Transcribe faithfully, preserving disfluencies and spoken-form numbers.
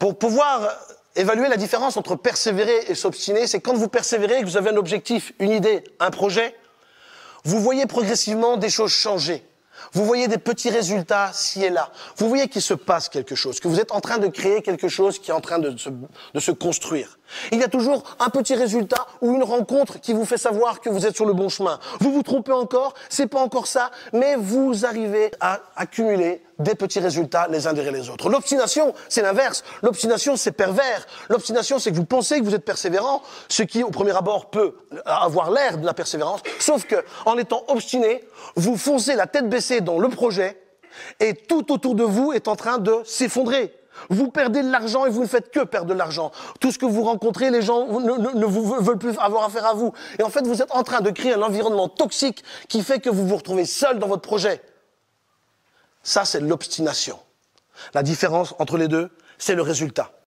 Pour pouvoir évaluer la différence entre persévérer et s'obstiner, c'est quand vous persévérez et que vous avez un objectif, une idée, un projet, vous voyez progressivement des choses changer. Vous voyez des petits résultats ci et là. Vous voyez qu'il se passe quelque chose, que vous êtes en train de créer quelque chose qui est en train de se, de se construire. Il y a toujours un petit résultat ou une rencontre qui vous fait savoir que vous êtes sur le bon chemin. Vous vous trompez encore, c'est pas encore ça, mais vous arrivez à accumuler des petits résultats les uns derrière les autres. L'obstination, c'est l'inverse. L'obstination, c'est pervers. L'obstination, c'est que vous pensez que vous êtes persévérant, ce qui, au premier abord, peut avoir l'air de la persévérance, sauf que, en étant obstiné, vous foncez la tête baissée dans le projet et tout autour de vous est en train de s'effondrer. Vous perdez de l'argent et vous ne faites que perdre de l'argent. Tout ce que vous rencontrez, les gens ne, ne, ne vous veulent plus avoir affaire à vous. Et en fait, vous êtes en train de créer un environnement toxique qui fait que vous vous retrouvez seul dans votre projet. Ça, c'est l'obstination. La différence entre les deux, c'est le résultat.